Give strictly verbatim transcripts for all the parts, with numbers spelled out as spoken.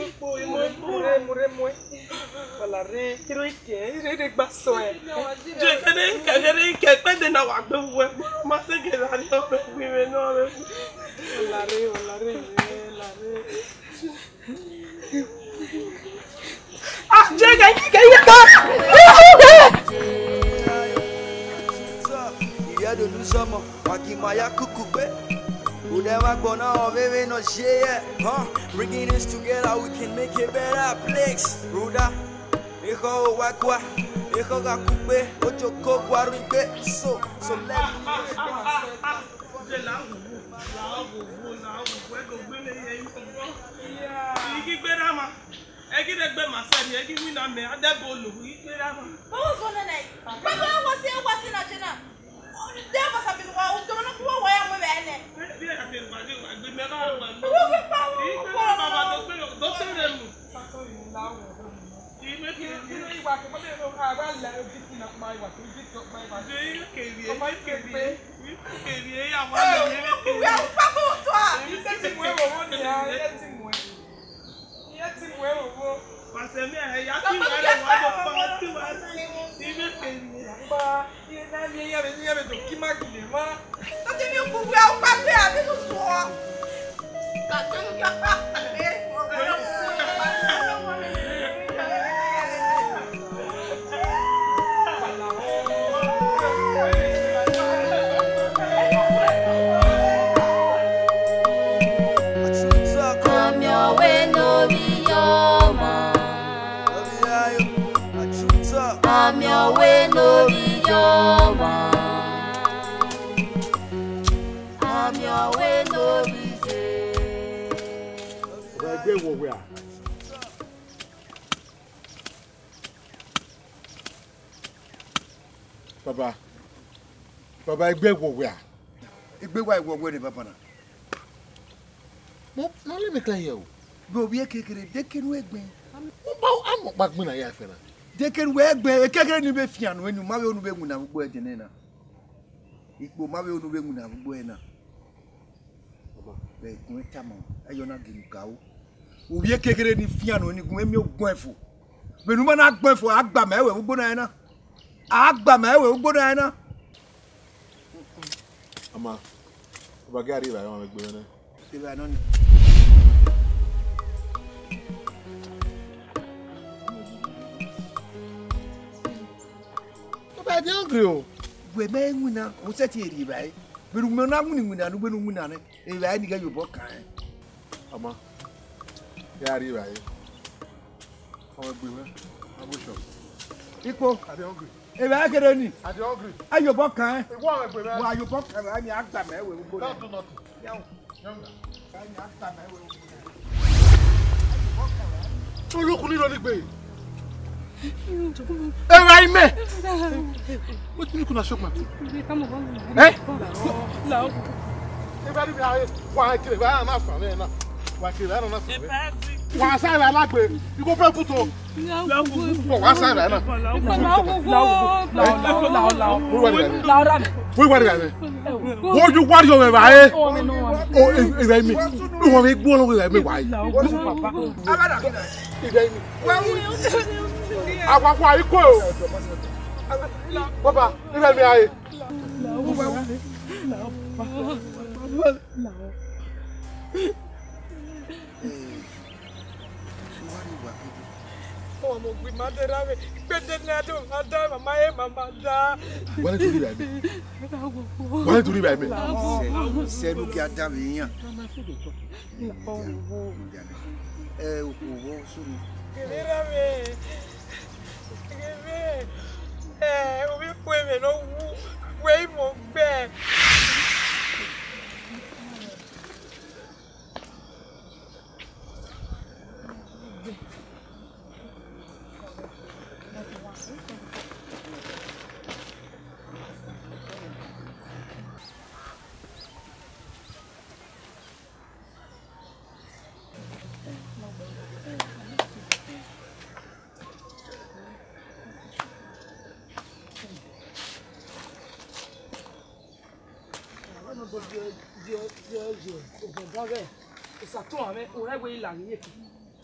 poi mure mure mure. Voilà re kiro ike re gba so e. Je kere kere ike pe de na wa gbe wo. Ma se ke la ni o pe wi me no re. Voilà re voilà re la re. Ah, je ga ike ike ka. Il y a de nous sommes Akimaya Kukube. Who never gonna have baby no share, huh? Bringing us together, we can make a better place. Ruda, Eko Wakwa, Eko Gakupe, Ochoko Guarupe. So, so let There must have been one who don't know why I'm with Anne. I'm your way, no be your man. I'm your way, no be your. Papa, Papa, I beg what we are. I beg why we're going, Papa. No, no, let me clear you. Go be a kicker, they can wake me. I'm not back when I have it. They can wear a kicker in the fian when you marry on the way when I'm going to Nena. It will marry on the way when I'm going to. Wait, no time. I don't know the cow. We are kicker in the fian when you go in your boyful. When you not going for Agba, I will go to Agba, I will go to Ama, bagari la yon me gbere. Ti ba non. Papa dey hungry o. We me nguna, o se ti eri bai. Beru me na nguni nguna no beru nguna ne. E bai ni ga yo bo kan. Ama. Ya ri bai. O gbere. Abo shop. Ipo, I dey hungry. e bai kere ni. I dey hungry. Ayo bo kan. E wo gbere. Wa ayo bo kan ni agba me we gbo. Don't do nothing. Yawo. Younger. Ni agba me we gbo. Olókun ni lo ni gbe. E bai me. What do you gonna shock my food? Eh? No. E ba ri bi aye. Wa kire ba na fa me na. Wa kire ba na fa me. Wa sa ra lagbe. You go pray put o. Wa sa ra na. Wọ́n wá rí rẹ̀ wọ́n ju wá rí ọ̀rẹ́ rẹ̀ ayé o ìrẹ̀ mi wọ́n mi gbọ́ lọ́wọ́ ìrẹ̀ mi wáyé. Àpapọ̀ àyíkó o bàbá ìrẹ̀ mi ayé. Ọmọ gbé máa dé rárẹ gbẹdẹ ní adó máa dá màmá yẹ màmá dá. Wọ́n ní torí rẹ̀ mi. Wọ́n ní torí rẹ̀ mi. Sẹ́nu kí a dá mi yàn. Ẹ òwò sómi. Kìnìún rárẹ kìnìún ẹ omi fún èmi ló wú wé ìmọ̀ gbẹ.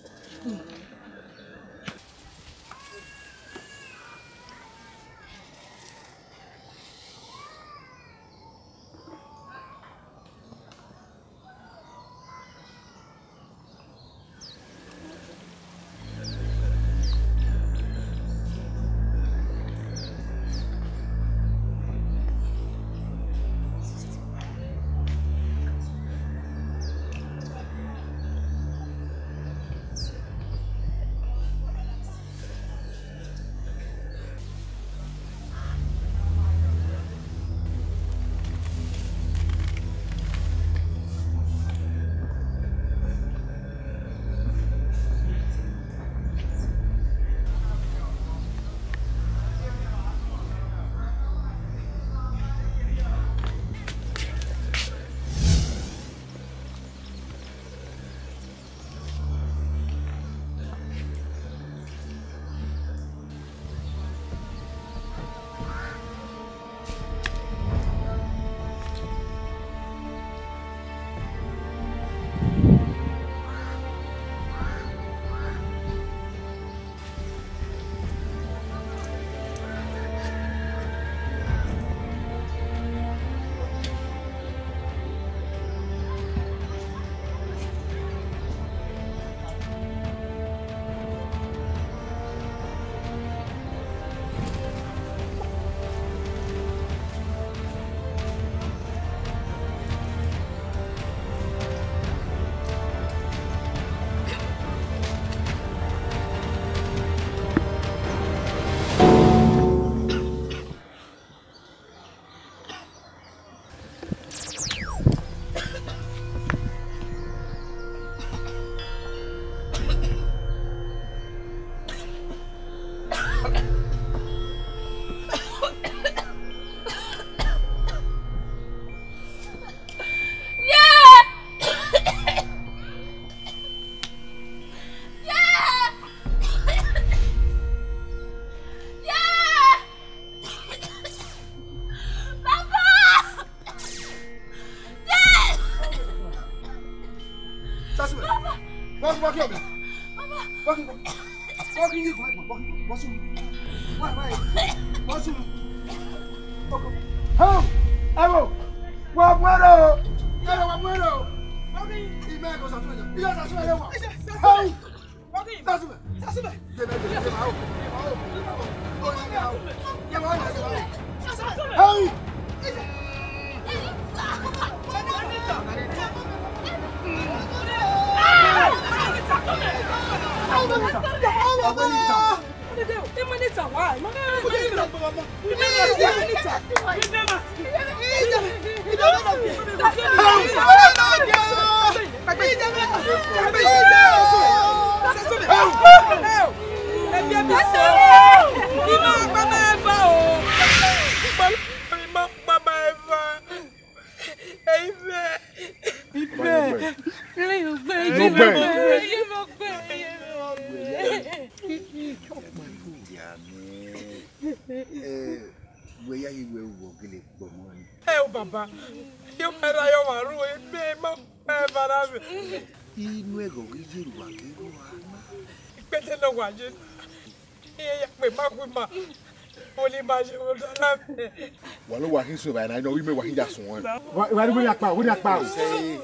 Walo wahin so ba na no we me wahin ja so won. Wa ni we ya pa, we ya pa o. Say.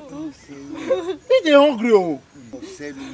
He dey hungry o. Say me.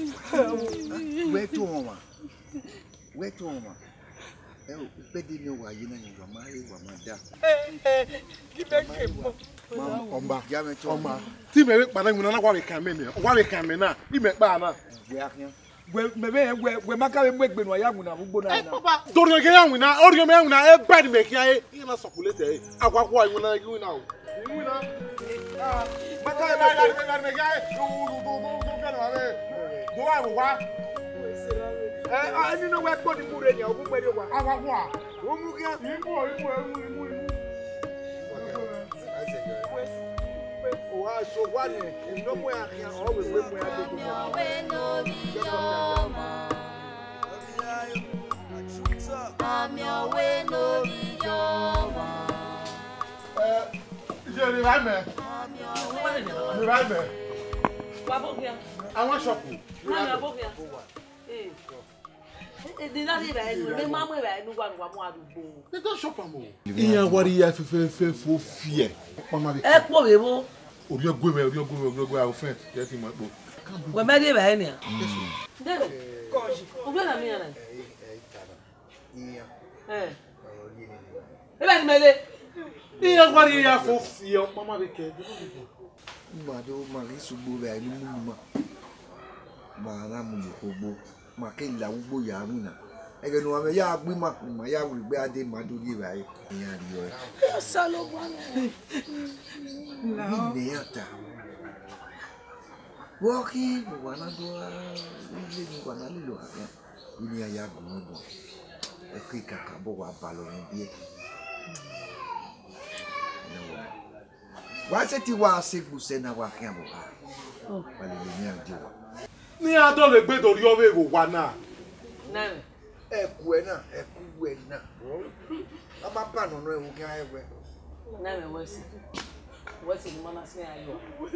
Where to mama? Where to mama? Eh, pe di ni wa yi na ni wa ma e wa ma da. Eh eh, ki be ke mo. Omba, ya me to. Omba. Ti me we pa na nguna na wa we kan me ni. Wa we kan me na. I me pa na. We akin. We me we we maka we gbegbe no ya nguna gbogbo na na. Tori ke ya nguna, o ri me nguna e bad me ki ai. I na circulate e. Akwakwa nguna yi na o. Nguna. Ah, maka e ba ga me ki ai. Du du du du ke na we. Do wa wa. Eh, ah ni no we gbo di mure ni o bu gbe de wa. Akwakwa. O mu ki an. Imu imu imu imu imu. Wa so wa ni, no mo ya kian, o we we mo ya de mo. I'm your way no be your man. Eh, je le va me. I'm your way. Le va me. Wa bo bien. I want shop. Na bo bia. Eh. Di na di ba enu, me ma mo ba enu gwa gwa mo adugbo. They don't shop am o. Iyan wari ya fe fe fe fo fear. Mama be. E po we bo. Ori ogwe me, ori ogwe me, ori ogwe our friend. Get him po. We me di ba enu ya. Debe. Koji. Ogwe na mi ya na. Iyan. Eh. E ba ni mele. Iyan wari ya fo fear. Mama be ke. Ma do ma ni sugbo be ni mu ma. Ma na mu ogbo. Ma ke la ugbo ya mu na. Ege no ame ya agbi ma ma ya wuri gbe ade ma do ri ba yi. Iyan ri yo. Salo bwana. Na. Ni ata. Woki wana do ile ni wana lilo aka. Ini aya gun gun. E ki kaka bo wa balo ni bi e. Wa se ti wa se bu se na wa kian bo ha. Oh, wale le ni anje wa. Ni ado le gbe do ri o we wo wa na. Na. E ku e na, e ku e na. Aba pa no no e wo kian e we. Na me wasi. Wasi ni mama se ayo.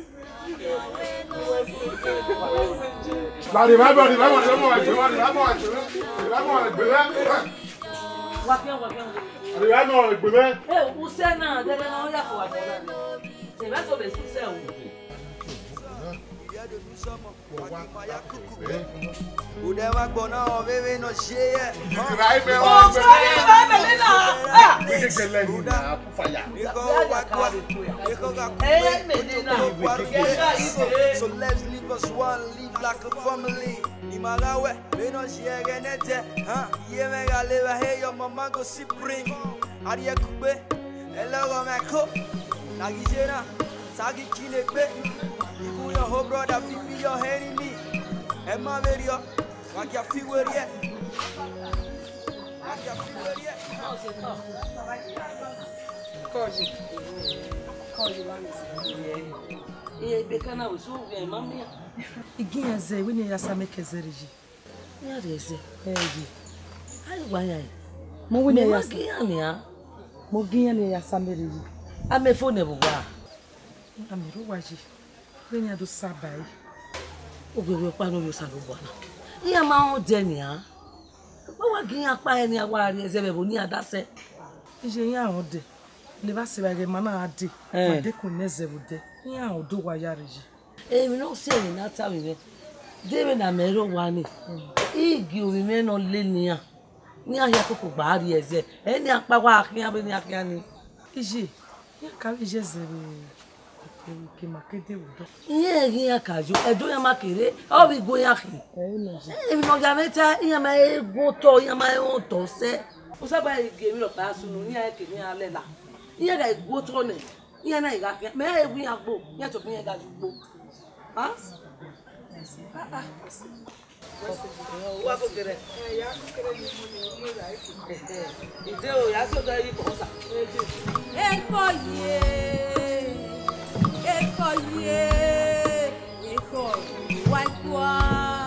Bari ba bari ba bari ba bari ba bari ba bari ba bari ba. Wa kian wa kian. Ari ba no gbe be. Eh, o se na de na o ya fo wa na. Se ba so be su se o. Ude wa gbona o bebe no sheye. Right be o. Oh, sorry, ba be na. Ah. We get the leg na ku fire. Eh, me de na. So let's live as one, live like a family. Imagawe, we no share genete. Huh? Ye me ga live here, your mama go supreme. Ariya kube, elogo me ko. Nagijena, sagi kinekbe. You your whole brother, be your enemy. Emma Verio, what you feel with yet? What you feel with yet? Koji. Koji wangu. Eh, bekana usu ya mama. Iginya ze wini ya sameke zeriji. Ya reze. Eh ji. Ai wanya. Mo wini ya Ginya ya. mo ginya ne ya sameriji. Ame phone bugwa. Amiru waji. Wini ya do sabai. Ogwewe pa no yo salo bwana. Iya ma o de ni a. Ba wa ginya pa eni awa reze be bo ni adase. Ije ya o de. Le ba se ba ge mana ade. Ma de ko neze bude. Ya o do wa yariji. Eh, mi no se ni na ta mi me. Debe na mero wa ni. Igi o mi me no le ni a. Ni aya koko gba ri eze. Eni apa wa akin abi ni akin ni. Ije. Ya ka ije zere. Ke makede udo. Iye ri akaju. Edo ya makere. O bi go ya kin. Eh no ji. Eh, mi no ga meta. Iya ma e go to. Iya ma e o to se. O sa ba igi mi lo pa sunu. Ni aya ke ni ale la. Iya ga go to ne. Iya na iga kin. Me e wi agbo. Iya to pin ga gbo. Ah? Ah ah. Wa ko kere. Eh ya ko kere ni mo ni mo ra iku. Eh. Ide o ya so da yi ko sa. Eko ye. Eko ye. Eko wa kwa.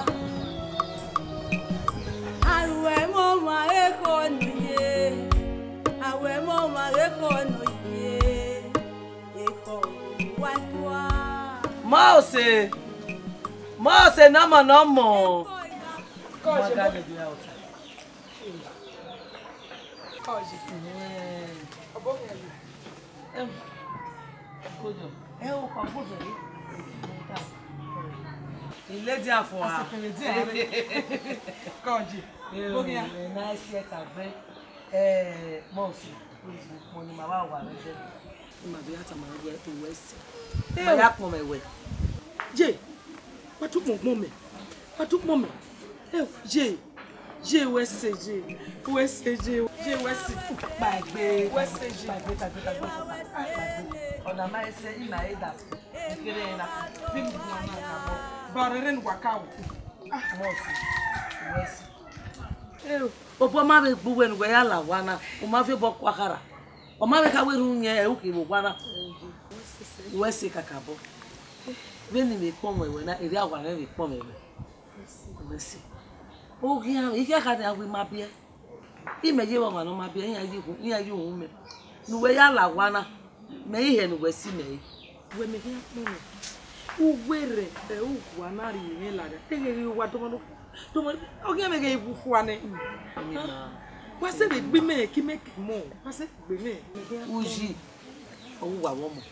Awe mo ma eko ni ye. Awe mo ma eko no ye. Eko wa kwa. Mose. Mose na mo no mo. Koji mo Koji. Eh. Abo ya. Eh. Kojo. Eh o pa kojo ri. Ile di afọ a. Asefere di are. Koji. Bogia. Na esi e ka gbe. Eh, Mose. Mo ni ma wa wa re. Ma bi ata ma re to west. Ma ya pon mewe. Je. Patuk mo mo me. Patuk mo me. Eh, je. Je wese je. Wese je. Je wese. Ba gbe. Wese je. Ba gbe ta gbe ta gbe. Ona ma ese ina e da. Kere na. Bim na na na bo. Bareren waka wo. Mose. West. Eh, opo ma be gbu wen gwe ya la wana. O ma fe bo kwakara. O ma be ka weru nye e u ki bo wana. West kakabo. Beni me pon wewe na eri awa na me pon mewe. West. O gian, ike ka na we ma bie. Imeje wa ma no ma bie, yan yi hu, yan yi hu me. Nu we ya la wana. Me ihe nu we si me. We me here no. Uwere e ugwa na ri ni la de. Tege wa to mo to mo o ge me ge ibu fu ane. Wa se be gbe me ki me ki mo. Wa se gbe me. Uji. O wa wo mo.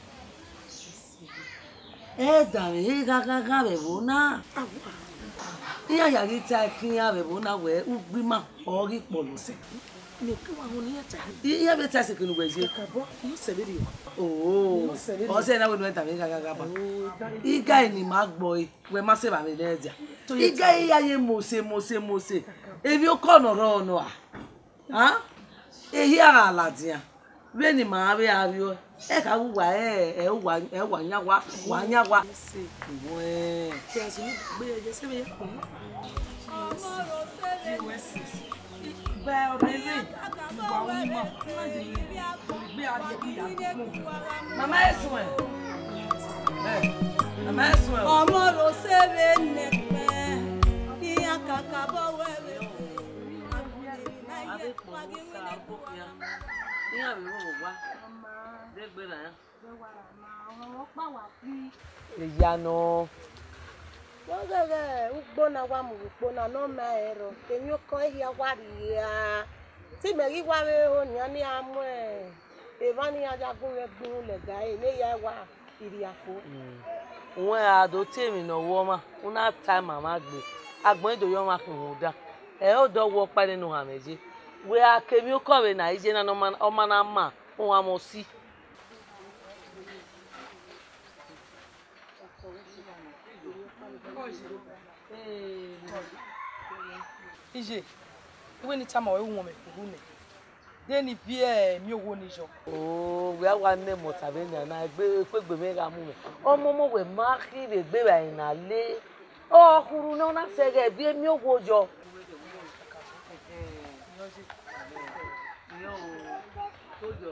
E da me ga ga ga be bo na. Iya ya ri ta kin ya be bo na we ugbi ma o ri polo se. Me ko wa ho ni eta. Iya be ta se kinu we je. Ka bo yo se be ri. Oh, o se na we no eta me ga ga ga ba. Iga ni ma gbo e we ma se ba me le dia. Iga iya ye mo se mo se mo se. Ebi o ko no ro no a. Ha? Ehi ara la dia. We ni ma be ario. E ka wu wa e e wa e wa nya wa wa nya wa. We. Ti asu ni gbe je se be ko. Bẹ́ẹ̀ obìnrin ìwà onímọ̀ gbé adé ìyàwó. Màmá ẹ̀sùn ẹ̀. Màmá ẹ̀sùn ẹ̀. Ọmọ rò sẹ́rẹ̀ nẹ̀pẹ́ ní àkàkà bọ̀ wẹ̀rẹ̀. Ní àmì wọn ò wá. Dẹ́gbẹ́ náà. Ìyanu. Wọ́gẹ̀rẹ̀ ugbóna wa mú ugbóna náà máa ẹ̀rọ tèmi ó kọ́ ìyá wa rí ya tí mẹ́rí wá rẹ̀ ó ní ní amú ẹ̀ èèvá ní ajagun rẹ̀ gbin lẹ̀gá ẹ̀ ní ìyá wa ìrì àpò. Wọ́n ẹ̀ àdó tí èmi náà wọ́ ma wọ́n náà ta màmá gbé agbọ̀n èdè yọ̀ máa fi hùn dá ẹ̀ ó dọ́wọ́ pẹ́ nínú àmẹ́jì wẹ́ akẹ́mi ó kọ̀wé náà ìjẹ́ náà ọmọ náà mà wọ́n wá mọ̀ sí. Ije, iwe ni chama we won me kuhune. De ni bi e mi owo ni jo. Oh, we wa ne mo tabe na na gbe pe gbe me ga mu me. Omo mo we ma ki le gbe ba ina le. O kuru na na se ge bi mi owo jo. Yo, tojo.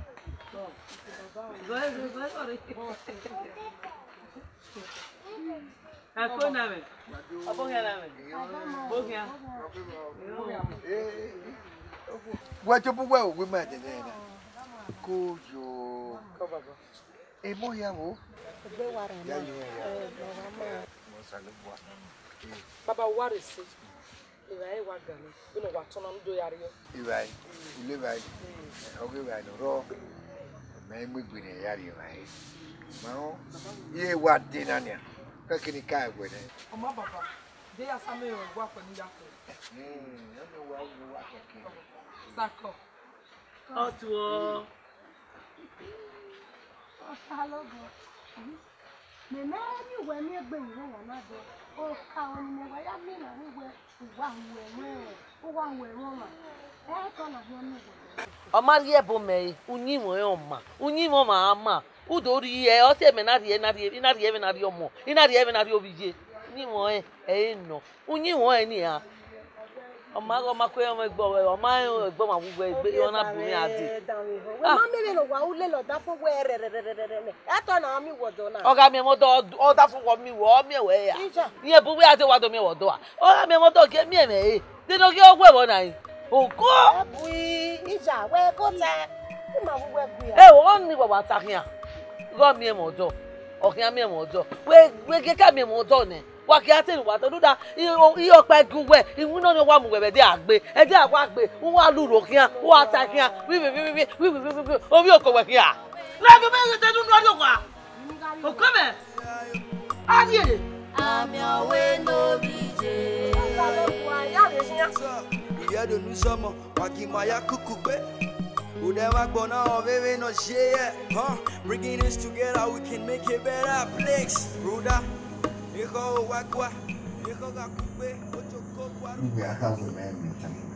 Go go go ore. Akona me. Abonga na me. Bonga. What you well, we met in there. Go yo. A more yamo. Baba, what is it? Irai wa gani. You know what tonam do yari. Irai, you live right. Okay, right, no. Man, we bring a yari, right? Mano, ye what dinner? Kakini kai with it. Oh, my papa. They are some of work on that. Hmm, I know what you are. Sako. Oh, to Hello. Me na ni we mi gbe wo wa na do. O ka oni me wa ya mi na ni we wa we we. O wa we ro ma. E ko na ho ni we. O ma ri ebo me, unyi mo e o ma. Unyi mo ma ama. Udori e o se me na ri e na ri na ri e na ri o mo. Ina ri e na ri obije. Ni mo e e no. Unyi mo e ni ha. Ọmọ ọmọ ko ọmọ egbo ọmọ egbo ma gbogbo egbe ona bu mi ade. Ah, ma me lo wa u le lo da fún we re re re re re. E to na mi wodo na. Ọ̀gá mi mo do o da fún wo mi wo mi we ya. Ni e bu we ade wa do mi wo do a. Ọ̀gá mi mo do ke mi e me e. De do ke ogwe bo na yi. Oko. Bu ija we ko te. Ni ma bu we bu ya. E wo ni baba ta kian. Go mi e mo do. Okin mi e mo do. We we ke ka mi e mo do ne. Wa ki ate wa to duda iyo pa gunwe iwu no no wa mu webe de agbe e de agwa agbe wo wa lu ro kian wo wa ta kian wi wi wi wi wi wi o mi oko we kian la bi me te dun do kwa o come adi e Ami owe no bije. Iya do nu somo wakimaya kukugbe Udewa gbona o baby no share huh bringing this together we can make a better place Ruda Iko wakwa, iko gakube, ochoko kwa. We are having men in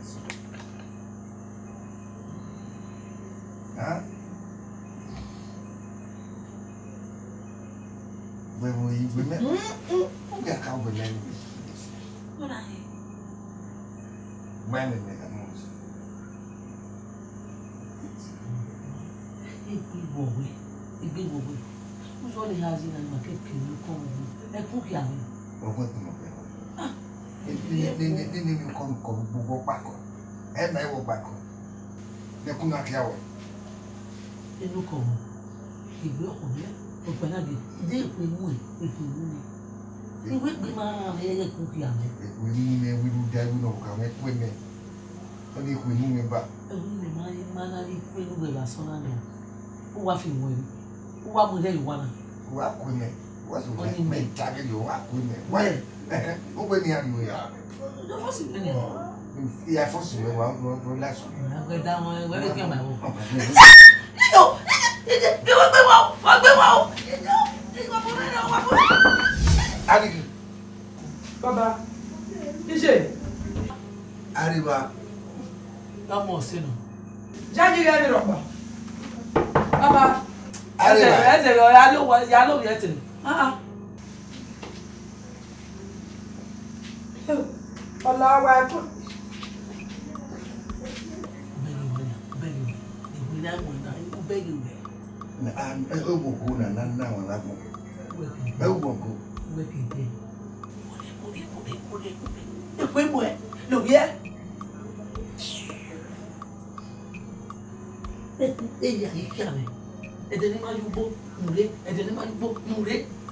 Huh? When we we met, we are having men in What are you? Men in the house. Igbe wo we, igbe wo we. Who's only has in and market can you come? E ku ki ami. O ko to mo pe. Ah. Ni ni ni ni mi ko ko gbogbo pako. E na e wo pako. Ne ku na kiawo. Inu ko mo. Igbe ko mi. Ọ̀pẹ̀ládé, ìdí ìpè mú ẹ̀ ètò ìlú ni. Ìwé ìpè máa ń rẹ̀ kú kí àmọ́. Ìwé mú mi ẹwì ló dá ìwé náà kà wọ́n pé mẹ́. Wọ́n ní ìwé mú mi bá. Ẹ̀wọ̀n mi máa ń máa ń rí pé ìwé lásán náà ni. Ó wá fi ìwé rí. Ó wá mú lẹ́yìn wá náà. Wà á kó mẹ́. Wà á sọ wọ́n mẹ́ ìtàgé yóò wà á kó mẹ́. Wáyé ó gbé ní àná yà. Ìjọ fọ́sì mi ni. Ìyá fọ́sì mi wà á lásán. Àgbẹ̀dá wọn ẹgbẹ́ bí kí ẹ máa wọ. Ìjọ ìjọ wọ́n gbé wọn wọ́n gbé wọn. Ìjọ ìjọ fún mi náà wọ́n fún mi. Adìgì. Baba, iṣẹ́. Àríwá. Lọ́mọ sínú. Jáde rẹ̀ ní rọ̀pà. Baba. Àríwá. Ẹsẹ̀ rẹ̀ ọ̀yá ló wọ ìyá ló yẹ tìrì. Ọ̀la wa ẹ̀kọ́. Bẹ́ẹ̀ni wọ́n yà bẹ́ẹ̀ni wọ́n ìwé náà wọ̀ náà ikú bẹ́ẹ̀ni rẹ̀. Ẹ ẹ wò kó nà nà wọn lágbó. Ẹ wò kó. Wẹ́kẹ̀dẹ̀. Kúrẹ́ kúrẹ́ kúrẹ́ kúrẹ́. Èpè mú ẹ lòbí ẹ. Eya yìí kí àmì. Ẹ̀dẹ̀ ní máa yú gbó múre. Ẹ̀dẹ̀ ní máa yú gbó múre.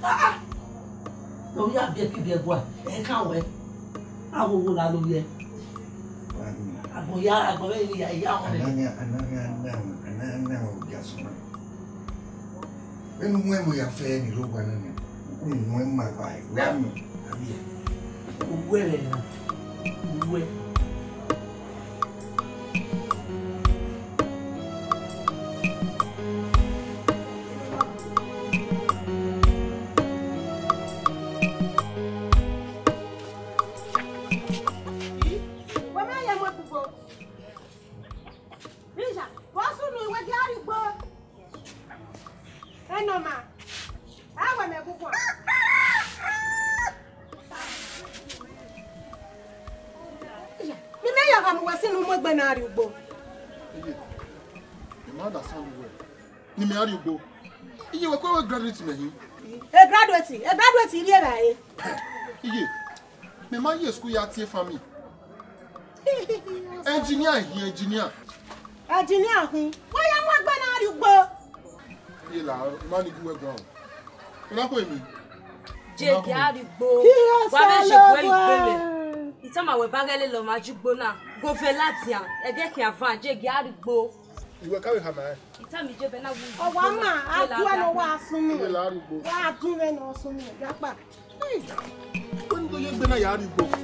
Lórí àbí ẹ kíbi ẹ̀gbọ́n ẹ̀ káwọ̀ ẹ̀. Àwọn owó la lórí ẹ. Àgbọ̀n ya àgbọ̀n bẹ́ẹ̀ ni ìyá wọn rẹ̀. Ananya ananya ananya ananya ọjà sọ̀rọ̀. Ẹnu mú ẹmu yà fẹ́ ni ló wà nínú. Mú ẹmu máa bá ẹ̀ wá mi. Owó ẹ̀ rẹ̀ nà. Owó ẹ̀. Ni me are you go? Iye we ko graduate me hin. E graduate, e graduate ile ra e. Iye. Me ma ye school ya tie family. Engineer here, engineer. Engineer hin. Wo ya mo gbe na ari gbo. Iye la ma ni guwe ground. Ina ko emi. Je ki ari gbo. Wa be se ko igbele. Itama we bagele lo ma jugbo na. Go fe lati an. E de ki avan je ki ari gbo. Iwe ka we ha ma. Itami je be na wu. O wa ma, a tu eno wa sun mi. Iye la ari gbo. Wa tu re no sun mi japa. Ko ni go ye gbe na ya ari gbo.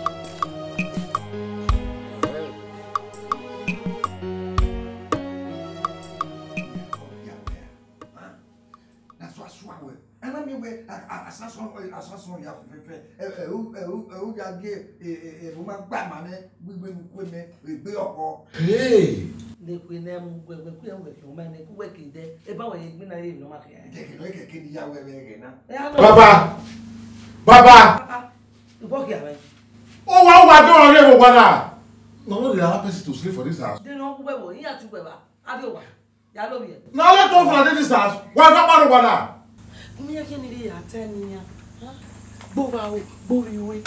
Ana mi we asason asason ya fefe e e o e o ya ge e e mo ma gba ma ne gbigbe nu kwe me gbe oko hey le kwe na mu gbe gbe kwe we ki o ma ne ku we ki de e ba we gbe na ye no ma ki ke ke ke ke ni ya we we ge na Baba Baba Ibo ki ame o wa wa do ore wo na no no dey allow person to sleep for this house de no ku we wo ya tu gbe ba abi o wa ya lo bi e na let off for this house wa fa pa ro na mi ya kini bi ya tani ya bo wa o bo ri we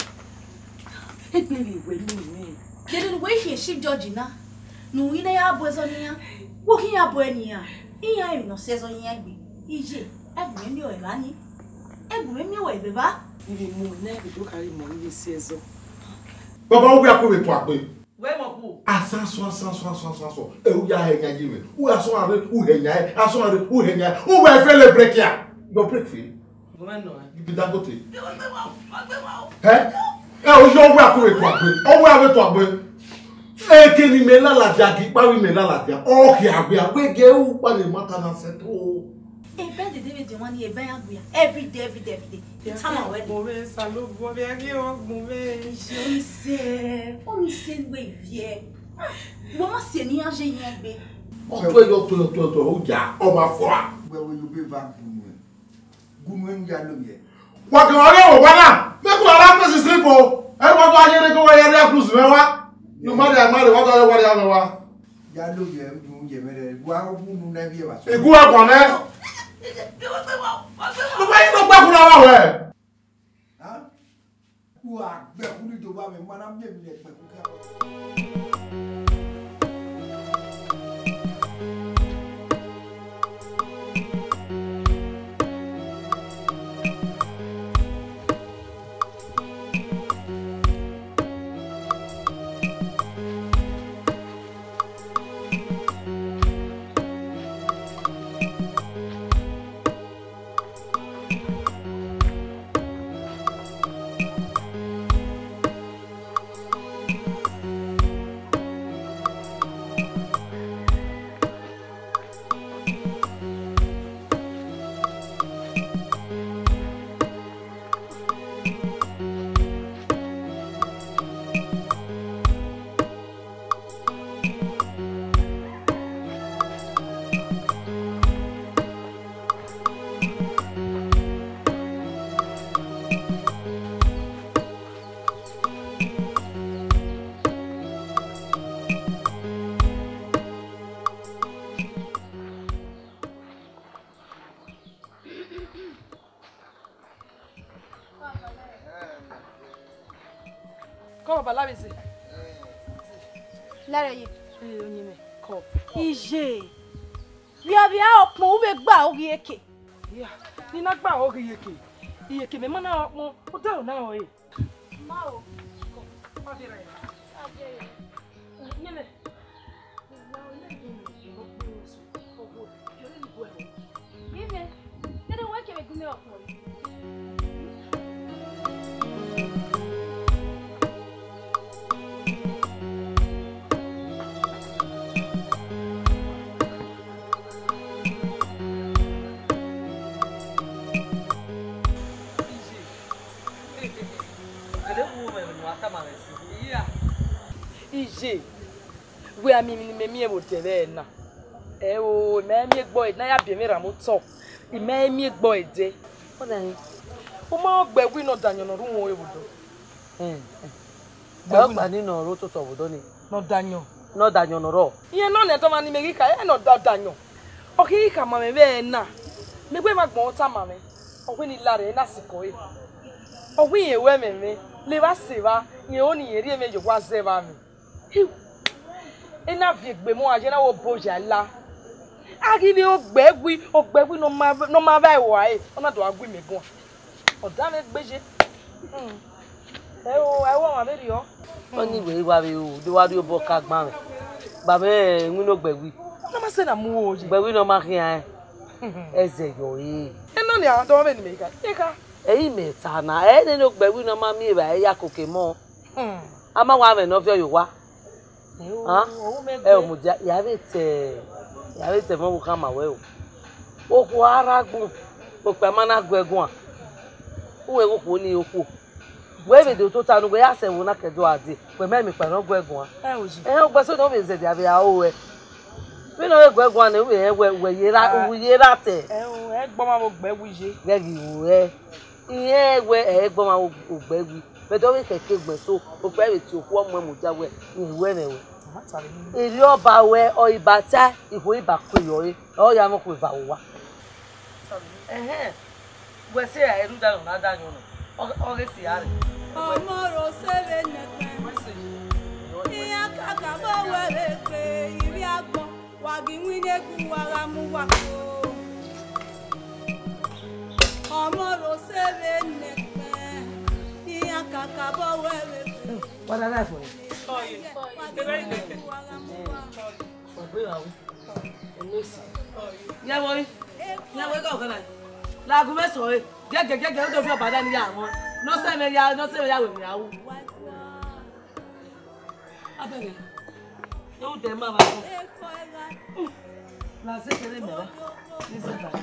e gbe ri we ni ni Kele we he ship George na. Nu ina ya bo zo ni ya. Wo ki ya bo eni ya. Iya ri no se zo yin gbe. Ije, egbe mi o e ba ni. Egbe mi o e be ba. ni mo na e do carry mo ni si ezo Baba o bi akore to agbe we mo ku asa so asa so asa so asa e o ya he nya jiwe u aso are u he nya aso are u he nya u we fe le break ya go break fi go men no you be that gote e wo gbe wa o gbe wa o eh e o yo we akore to agbe o we ave to agbe e ke ni me la la ja ki pa wi me la la ja o ki agbe agbe ge u pa le mata na se to E be de David de wani e be ya gbe every day every day every day. Itama we Mo be salo bo be ri o mo be. o mi se, o mi se we vie. Wo ma se ni anje yin gbe. o to yo to yo to to o ja o ma fo a we we you be van gunu gunu en ya lo ye wa ke ore o wa na me ku ala pe si sleep o e wa to ayere ko wa yere plus me wa no ma de ma de wa to wa ya me wa ya lo ye du ye mere wa o gunu na bi e ba so e gu e kon ne e wo gbe wa o gbe wa no ba yin no gba ku na wa we ha wa gbe ku ni to ba me ma na me mi le pe ku ka Come on, Balabisi. Lára yìí. Eh, onyime. Come. Ije. Bia bia opon wo be gba ogi eke. Yeah. Ni na gba ogi yeke. Iyeke me mana opon. O da na o e. Ma o. Ma dira ya. Aje. Nyime. Bibe. Dede wa ke be gume opon. Ije. We are me me me wo tebe na. Eh o, me me gbo na ya bi mi ra mo to. I me me gbo ede. O da ni. O ma gbe wi no danyo no ru won ebudo. Eh. Gba gba ni no ro to to obodo ni. No danyo. No danyo no ro. Iye no ne to ma ni me ka e no da danyo. O ki ka ma me be na. Me gbe ma gbon ta ma me. O we ni lare na siko e. O we ye we me me. Le ba se ba, ye oni ye ri me jo wa ze ba mi. Ina vi gbe mo aje na wo boja la. Agi ni o gbegwi, o gbegwi no ma no ma vai wa e. Ona do agwi me gun. O da me gbeje. Hmm. E o e wo ma be ri o. Oni we wa be o, do wa ri obo ka gba me. Ba me nwi no gbegwi. Na ma se na mu oje. Gbegwi no ma kin ai. Eze yo e. E no ni a do me ni me ka. E ka. Eyi meta na e ne no gbegwi no ma mi ba e ya koke mo. Hmm. Ama wa me no fi yo wa. E o Ah? o me E o mu ja ya be te. Ya be te mo bu ka ma we o. O ku ara gun. O pe ma na gun egun a. O we ko ni oku. We be do to ta no we ya se wo na kejo ade. Pe me mi pe no gun egun a. E o ji. Eh o gbe so no be ze dia be a o we. Mi no we gun egun a na we we we yera o yera te. E o e gbo ma mo gbegwi je. Gegi wo e. Iye we e gbo ma o gbegwi. Be do we keke gbe so o pe be ti oku omo mu ja we ni we ne we. Ma tare ni. Eri oba we o ibata iho iba ko yo e. O ya mo ko iba wa. Eh eh. We se a eru da na da nyo no. O ge si are. Omoro sebe nekwe. Iya kaka bo were pe iri agbon wagi nwine gu wara mu wako. Omoro sebe nekwe. Iya kaka bo were pe. What are that for? Oh, yeah. The very naked. Ya boy. Ya boy go kana. La gu me so e. Gege gege o do fi obada ni ya won. No se me ya, no se me ya we mi awu. Abere. Yo te ma ba ko. La se kere me ba. Ni se ba.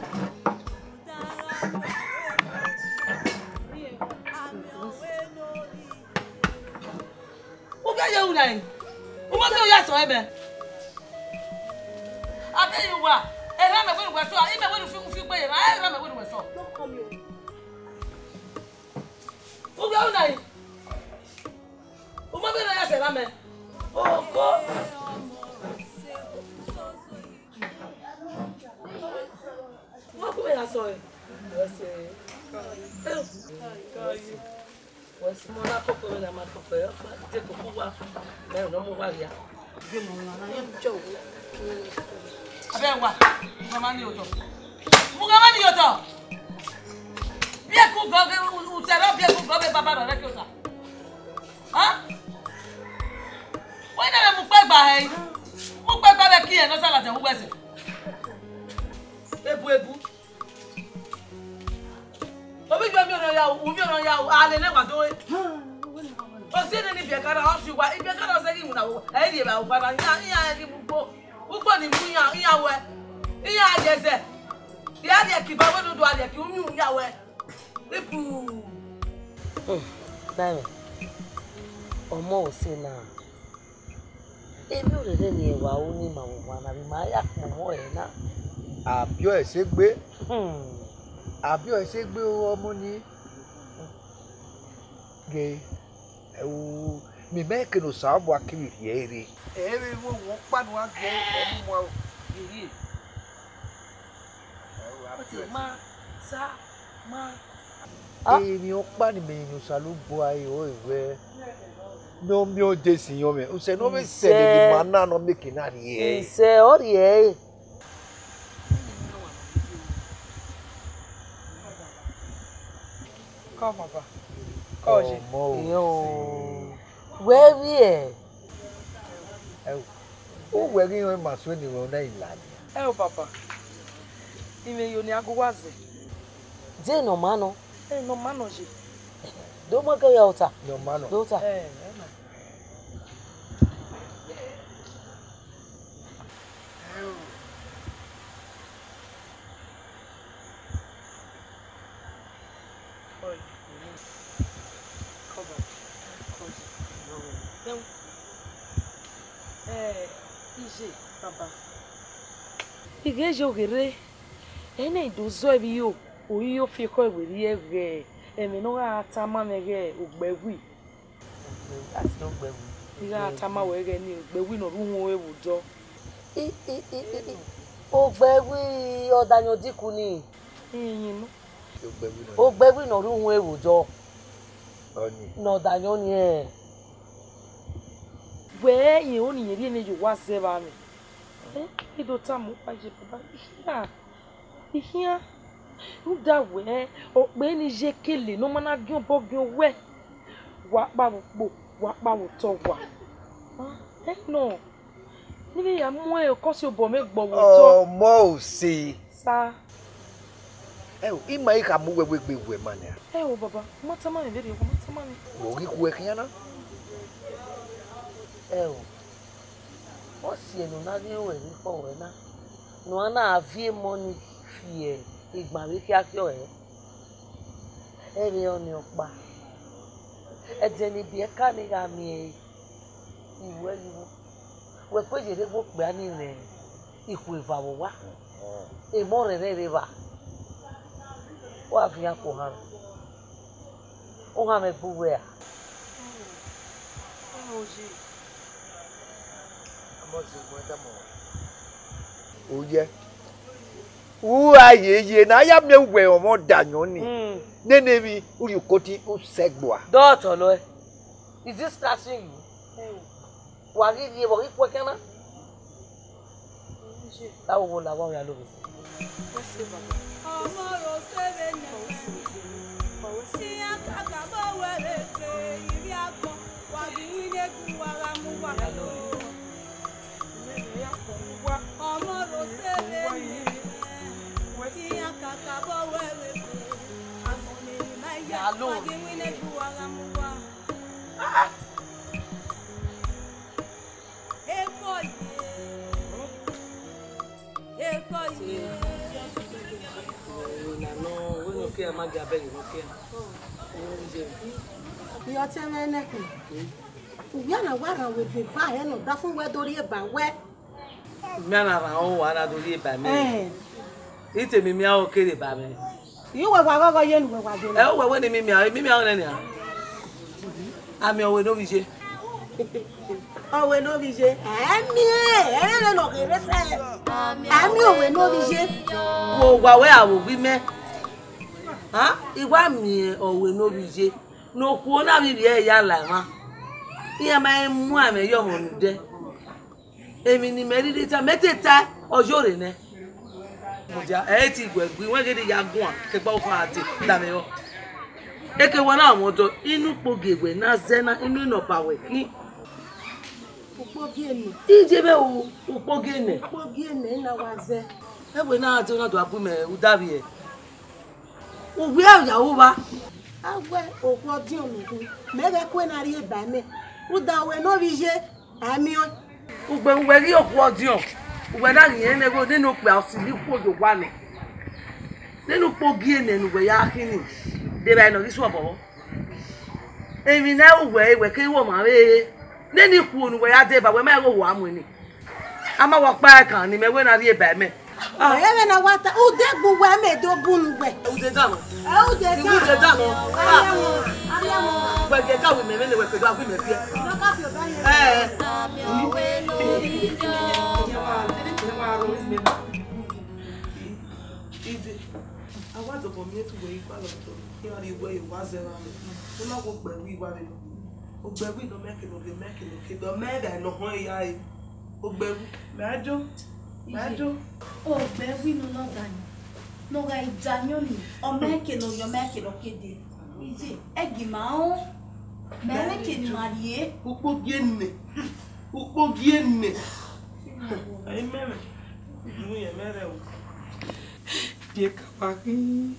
O ga ye una. O ma me ya so e be. Abe you wa. E ra me we we so. I me we fi fi pe. E ra me we we so. Don't come here. O ga una. O ma me na ya se ra me. O ko. Mo ko me ya so e. Wese. Wese mo na ko ko me na ma ko ko yo. Je ko ku wa. Me no mo wa ya. Ge mo na na ye jo. Abe wa. Mo ma ni oto. Mo ga ma ni oto. Bi e ku go ge u se ro bi e ku go be baba do re ki o sa. Ha? Wọ́n ní ẹ̀rọ mú pẹ́ gbà ẹ̀ mú pẹ́ gbà bẹ́ẹ̀ kí ẹ̀ lọ́sàn láti ẹ̀hún gbẹ̀sẹ̀. Ebu ebu. Obi jọ mi ò náà ya o, mi ò náà ya o, alẹ́ lẹ́wà tó wé. O sí ní ní ibi ẹ̀ka náà, ọ̀sùn wa, ibi ẹ̀ka náà sẹ́yìn ìmúna wò, ẹ̀yìn ìyẹ̀bà ò padà, ìyá ẹ̀ ní gbogbo, gbogbo ní mú ìyá wẹ̀, ìyá àjẹsẹ̀, ìyá àdìẹ̀ kì bá wẹ́dọ̀dọ̀ àdìẹ̀ kì ń mú ìyá wẹ̀. Ibu. Báyọ̀, ọmọ ò sí náà. Èmi ò rere ni ẹwà ó ní màwò wọn àbí máa yà pọ̀ mọ́ ẹ̀ náà. Àbíọ́ ẹ̀ ṣe gbé. Àbíọ́ ẹ̀ ṣe gbé ọmọ ní. Gé Eu me make no sabo aqui ele. Ele o o pano aqui é mo. Iri. Ma sa ma. Ele o pano me no salu boy o iwe. No mi o desi yo me. O se no me se de mana no me kinani e. Ise ori e. Come papa. Hoje. Yo. Where we e? Eu. O wegi yo ma so ni wo na ilani. É o papa. Ime yo ni agwaze. Je no mano. É no mano je. Do mo ke ya uta. No mano. Do uta. É, é não. É, ije, baba. Igreja ogere. Ene idozo ebi yo. Oyi yo fi ko eweri ege. Emi no ga atama mege ogbegwi. Asi ogbegwi. Iga atama wege ni ogbegwi no ruhun ewujo. I i i ogbegwi odanyo diku ni. Yin no. Ogbegwi no. Ogbegwi no ruhun ewujo. Oni. No danyo ni e. We yin oni yeri ene jo wa se ba mi. Eh, ido tamu pa je baba. Ihia. Ihia. Uda we o pe ni je kele no mana gbon bo gbon we. Wa pa wo wa pa wo to wa. Ah, eh no. Ni ya mu e ko si obo me gbo wo to. Oh, mo si. Sa. Eh, ima ika mu we we we we mania. É o baba. Mata mani dele, mata mani. Wo gi ku e kiana? Eh o. O si enu na ni o ni fo we na. No ana avie money fie igba we ki akio e. E re oni opa. E je ni bi e ka ni ga mi e. Iwe ni wo. We pe je re gbo pe ani re. Iku eva wo wa. E mo re re re ba. Wa fi ako han. O ha me buwe a. Hoje. Oye. Uwa yeye na ya me we omo danyo ni. Nene bi uri koti o segboa. Daughter lo. Is this classing you? Wa ri ri wo ri po kana? Ta wo la wa ya lo. Ọmọ ro sebe na. Si akaka bo were pe iri agbon wa bi wine gu wara mu wa lo. Ọmọ ro sebe na. Si akaka bo were pe asoni na ya wa bi wine gu wara mu wa. Eko ye. Eko ye. Yo te me ne ku. Uya na wa ran we ve va e no da fun we dori e ba we. Mi ana ran o wa na dori e ba mi. Eh. Ite mi mi a o kere ba mi. Yi we wa gogo ye nu we wa je. Eh o we we ni mi mi a mi mi a o ne ni a. Ami o we no bi je. O we no bi je. Ami e, e le no kere se. Ami o we no bi je. Wo gwa we awo bi me. Ha? Igwa mi o we no bi je. No ku na mi bi e ya la ma. Iye ma mu ame yo honu de. Emi ni meridi ta meteta ojo re ne. Moja e ti gwegwi won gede ya gun a ke gba okun ati da me yo. Eke wona awon to inu pogegwe na zena inu no bawe ki. Upogiene. Ije be o upogiene. Upogiene na waze. Ewe na ati na do abu me udabi e. Ugbe ayawo ba. Awe okwo di onugun. Mege kwe na ri e ba me. Uda we no bi je. Ami o. Ugbe ugbe ri okwo odion. Ugbe na ri ene go ninu pe asili ku ojo wa ni. Ninu pogiene nu we ya kini. De ba no ri so bowo. Emi na ugbe ewe ke wo ma re. Neni ku onu we ya de ba we ma go wo amu ni. Ama wo pa kan ni me we na ri e ba me. Ah, ewe na wata ude gbu we me do bunu we. Ude dano. Ude dano. Ude dano. Ah. gba ge ka we me ne we pe do me fie. No ka fi o ba yen. Eh. Ide. Awa do bo mi tu we ipa lo to. Ki o ri we wa zero. O na go gbe wi wa re. O gbe wi no make no be make no ke do me da no ho ya e. O gbe wi. Majo. Majo. O gbe wi no no dan. No ga ijanyo ni. O make no yo make no kede. Ije, egi ma o. Me make ni marie. Upo gienne. Upo gienne. Ai meme. Nu ye mere o. Dia kapaki.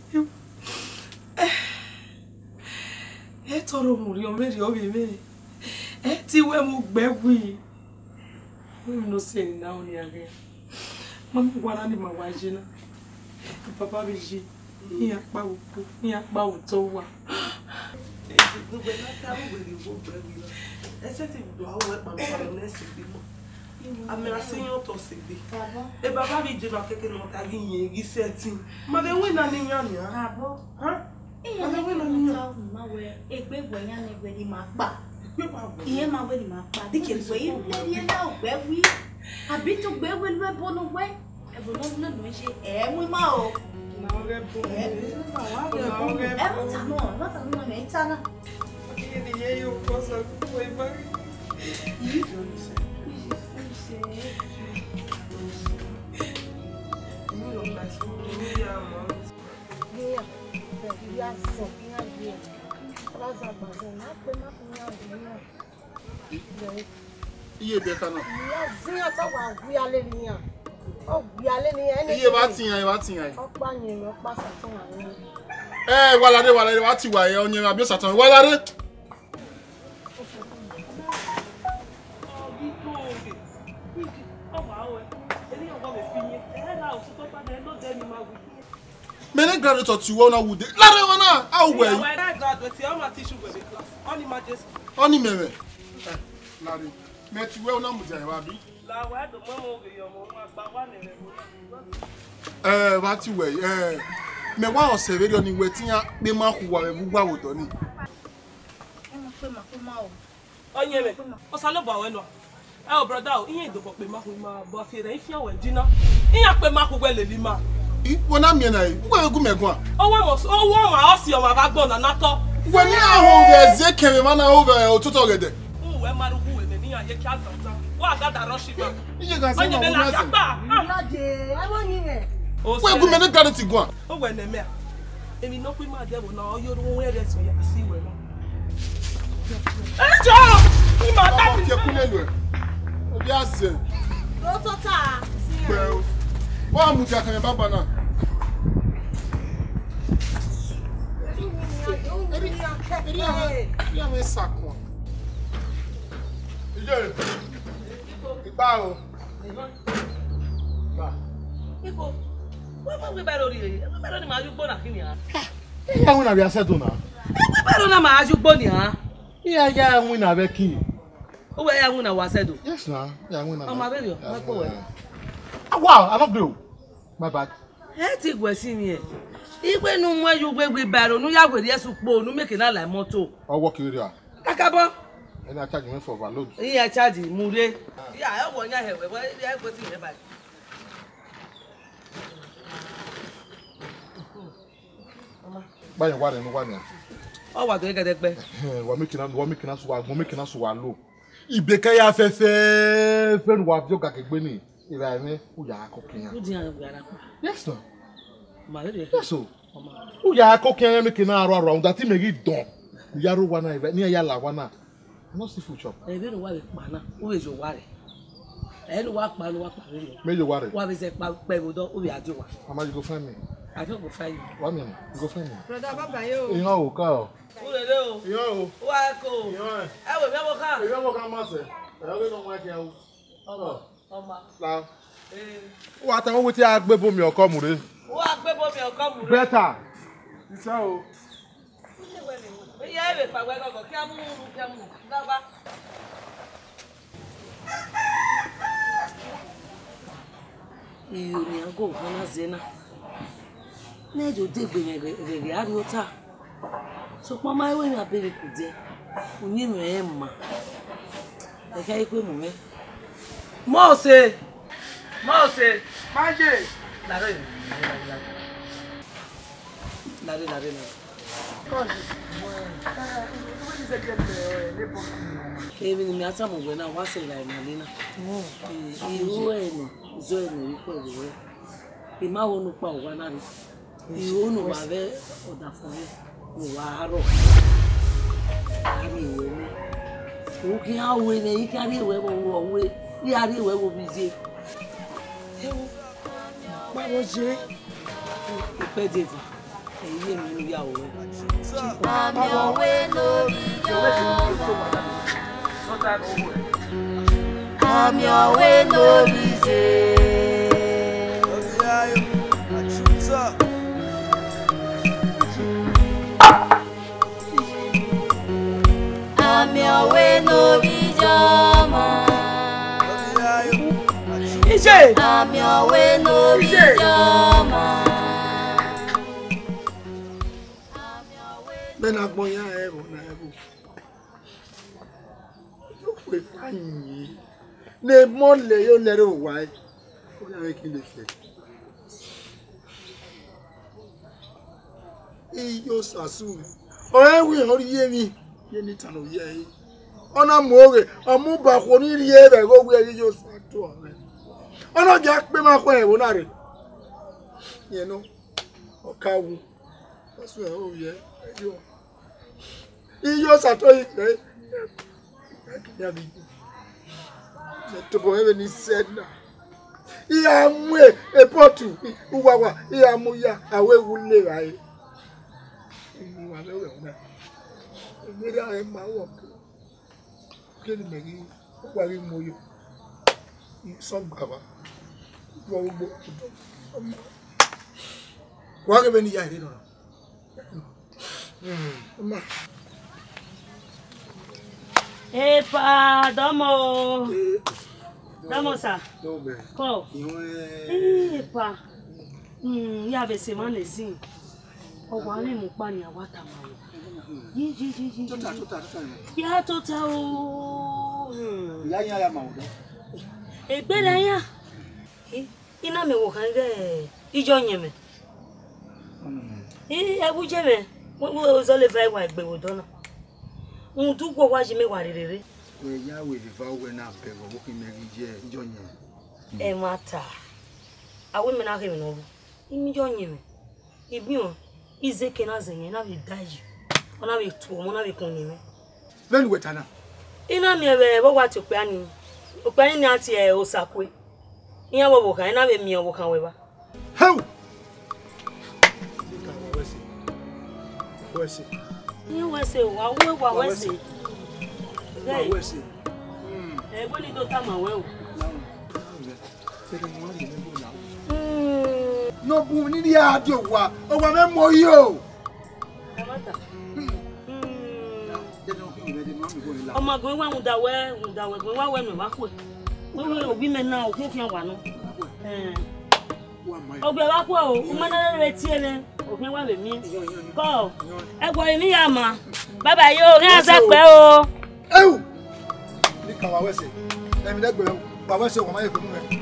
E toro muri o meri o be me. E ti we mu gbegwi. We no say na oni age. Mami wala ni mawajina. Papa biji. Iya pa upo, iya pa uto wa. E ti gbe na ta wo we wo gbegwi. Ese ti do awo e pa mo na se bi mo. Amera senyo to se bi. E baba bi je na keke no ta gi yen gi setting. Ma de we na ni yan ya. Abo. Ha? Iya na we na ni yan. Ma we egbe gwe yan ni gwe ni ma pa. Iye ma we ni ma pa. Dike gwe yi le ri na ogbe wi. Abi to gbe we lu e bonu we. E bonu lu no se e mu ma o. Na ore bo. E mu ta no, no ta no me ta na. Ki ni ye yo cosa foi ba. Yi. Iye beta na. Iya zinha to wa gwi ale ni yan. O gwi ale ni eni. Iye ba ti yan, iye ba ti yan. O pa yin, o pa satan ani. Eh, walade walade wa ti wa e onye abi satan. Walade. Mene graduate to wona wude. Lare wona, how we? Ya wa da graduate o ma tissue we class. Oni majesty. Oni meme. Eh, lare. Me ti we wona mu je wa bi. La wa do mo mo ge yo mo ma gba wa ni re mo. Eh, wa ti we. Eh, me wa observe ni we ti yan pe ma ku wa we bu gba wo do ni. E mo pe ma ko ma o. Onye me. O sa lo ba we no. Eh o brother o, iyan idobo pe ma ku ma bo fi re ifian we jina. Iyan pe ma ku we le li ma. I wona mi na e. Wo egu megun a. Owo mo owo ma o si o ma ba gbon na nato. We ni ahun ge ze kere ma na over otuto gede. Nwe maru hu we ni yan ye ki azanzan. Wa ga da rush ba. Iye ga se Onye ma me wo la na se. japa. Lade, e won yin e. O Wo egu mene graduate gun a. o we na me a. Emi no pe ma de bo na o yoru won we re so ya si we no. Eh jo! Ni ma ta Ti ku le lu e. Obi aze. Lo to ta. Well, wa mu ti akanya baba na. Ya me sakwa. Ije. Ipa o. Ba. Iko. Wa ma we baro ri e. We baro ni ma ju gbo na kini ha. Ya won na bi aseto na. We baro na ma ju gbo ni ha. Ya ya won na be kin. O we ya hu na wa sedo. Yes na. Ya won na. O ma be yo, ma po we. Ah wow, I don't do. My bad. E ti gwe si mi e. Igbe nu mu ju gbegbe baro nu ya gwere yesu po nu make na like moto. O work you there. Kakabo. Any charge me for overload. Iya charge mure. Ya e wo nya hewe, we ya gwe si me ba. Bayo wa re no wa ni. O wa do gede pe. Eh, wa make na wa make na so wa, mo make na so wa low. Ibeke ya fefe fe nu wa bi o ga kegbe ni. Ira ni o ya akokin ya. U di an gbe ara pa. Yes no. Ma le de. Yes so. O ya akokin ya make na aro aro that me gi don. Ya ro wa na ni ya la wa na. No see food shop. E be no wa be pa na. O we jo wa re. E no wa pa no wa pa re. Me you worry. Wa be se pa pe bo do o be adi wa. Mama you go find me. I don't go find you. One minute. You go find me. Brother baba yo. Iyan o ka o. O le le o. Iyan o. Wa ko. Iyan. E we me wo ka. Iyan mo ka ma se. E o le no wa ke o. Oro. Oma. La. Eh. Wa ta won ti agbe bomi oko mu re. Wa gbe bo mi o ko mu re. Better. Ise o. Iye e be pa gbe gogo ki amu ru ki amu. Da ba. Iyo ni ago hana zena. Na ejo de gbe yen re re ari ota. So pa ma we na bere ku je. Unyi me ma. E ka ikwe mu me. Mose. Mose. Maje. Dare. Dare dare dare. Ebi ni ata mo gbe na wa se la imalina. Iru eno, zo eno iko we. Bi ma wo nu pa o wa na ri. Iru nu wa be oda fun mi. Mo wa aro. Ari we ni. O ki a we ni ki ari we wo we. Ni ari we wo bi je. Ewo. Ba wo je. Ipe devu. Eyi mi ya o. Ami owe lórí jọmọ. Ami owe lórí jẹ. Ami owe lórí jọmọ. Ije. Ami owe lórí jọmọ. Men agbonya ebo na ebo. Yo pe fanyi. Ne mo le yo lere o wa. O ya we kin le fe. E yo sasu. O e wi ori ye mi. Ye ni tan o ye yi. Ona mo re, amu ba ko ni ri e be go we yo sato o. Ona ja pe ma ko e wo na re. Ye no. O ka wu. Sasu e o ye. Yo. Iyo sato ife. Ya bi. To bo even ni said na. Iya mu e e potu. Uwawa iya mu ya awe wule rai. Ni wa le we na. Ni ra e ma wo. Ke ni megi wa ri mo yo. So baba. Wo wo. Wa ke be ni ya ri no. Mm. Epa, domo. Domo sa. No me. Ko. Iwe. Epa. Mm, ya be se man lesin. O wa le mu pa ni awata ma wo. Yi yi yi yi. Tota tota tota. Ya tota o. Mm. Ya ya ya ma wo. Egbe da ya. Ina me wo kan ge ijo yen me. Eh, ebu je me. Wo zo le vai wa egbe wo dona. Un tu go wa ji me wa rere. We ya we the vow we na be go ki me je ijo yen. E mata. Awe me na ke me no. Imi jo yen me. Ibi o izeke na zenye na be daji. Ona be tu mo na be kun ni me. Len we tana. Ina mi ebe wo wa ti pe ani. O pe ani ni ati e osakwe. Iya wo wo kan ina be mi o wo kan we ba. How? Wese. Ni wese wa we wa wese. Wa wese. Mm. E bo ni do ta ma we o. No bu ni dia di wa. O wa me mo yo. E mata. Ọmọ gbe wa un da we un da we gbe wa we me ma ko. We we obi me na o ke wa no. Eh. Ogbe wa ko o, o ma na re ti ele. Òfin wà lè mí. Kọ́ ẹgbọ́n mi yà mà. Bàbá yóò rí àṣà pẹ́ o. Ewu! Ní kan wà wẹ́sẹ̀. Ẹ̀mí lẹ́gbẹ̀ẹ́ wà wẹ́sẹ̀ wọ́n máa yẹ pẹ̀lú rẹ̀.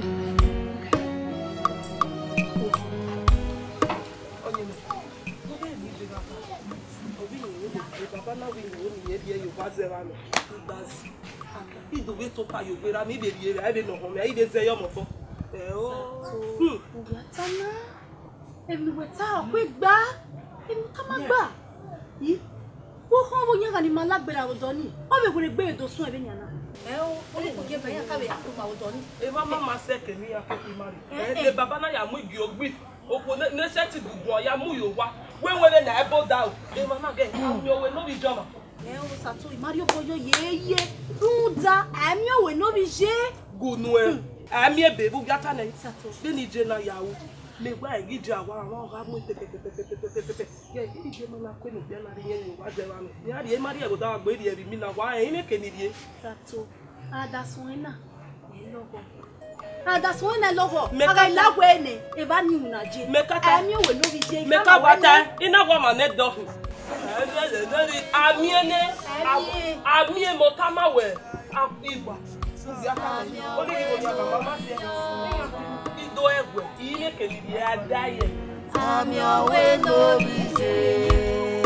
Bàbá náà wí ìwò nìyẹn bí ẹ yóò bá zẹ́ra lọ. Ìgbà sí. Ìdòwé tó ta yóò gbéra mi ìbèrè rẹ̀ ẹ̀ bẹ̀ nà hàn mi àyíde zẹ́ yọ̀mọ̀ fọ́. Ẹ̀ ó. Òwúrọ̀ tánà. Èmi wẹ̀ tá a pé gbá. Èmi ká má gbà. Yìí. Wọ́n kọ́ wọ́n yẹn kà ní ma lágbèrè àwùjọ ní. Wọ́n bẹ̀ wọlé gbé èdò sún ẹ̀bẹ̀ yàrá. Ẹ ó ó lè kò gé bẹ̀yà káwé àkókò àwùjọ ní. Ẹ má má ma sẹ́kẹ̀ ní akẹ́kọ̀ọ́ má rí. Ẹ bàbá náà yà mú igi ògbìn. Oko ní sẹ́tì gbùgbù ọ̀ya mú yòó wá. Wéwélé nà ẹ bó dà o. Ẹ má má gẹ̀ àwọn òwe lórí ìjọba. Ẹ ó sàtó ìmárí ọkọ̀yọ yéyé. Rúdà ẹ̀mí òwe lórí ṣe. Gùnù ẹ̀ ẹ̀mí ẹ̀bẹ̀ bú gátà náà. Bí ni ìjẹ náà yàwó. Le gba ìdíje àwọn àwọn ọ̀gá mú tẹ̀tẹ̀tẹ̀tẹ̀tẹ̀tẹ̀tẹ̀. Yẹ ìdíje máa na pé nìgbẹ́ náà rí yẹn ní ìwà jẹra nù. Ní àdìyẹ má rí ẹ̀rọ dáwà gbé ìdíyẹ rí mi náà wá ẹ̀yìn ní kènìyẹ. Sàtó àdàsùn ẹ̀ náà ẹ̀ lọ́wọ́. Àdàsùn ẹ̀ náà lọ́wọ́. Àgà ìlàwọ̀ ẹ̀ nẹ̀ ẹ̀ bá ní ìrìnàjò. Mẹ́kàtà ẹ̀mí òwe lórí jẹ́ mẹ́kà wá tẹ́ iná wọ́n mà ní dọ̀hùn. Amiene, amie motama we, apiwa. Only you know mama say. Ido egwe, ile kelidi adaye. I'm your way no reason.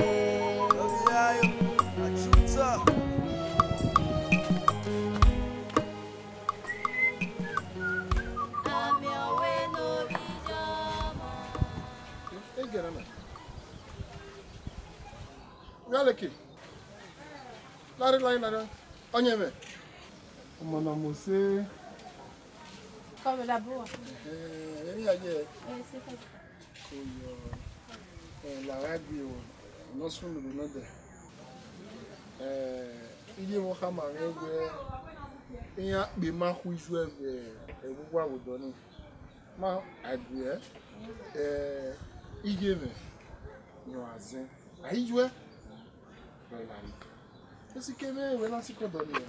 Galeki. Lari lari lari. Onyeme. Omona mose. Comme d'abord. Eh, yeni aje. Eh, c'est fait. Koyo. Eh, la radio. No sunu no de. Eh, ile wo kama ngwe. Iya be ma hu isu ebe. Egugu awodo ni. Ma adue. Eh, igeme. Yo azin. Ayijwe. Esse que vem, vai lá se condonia. É,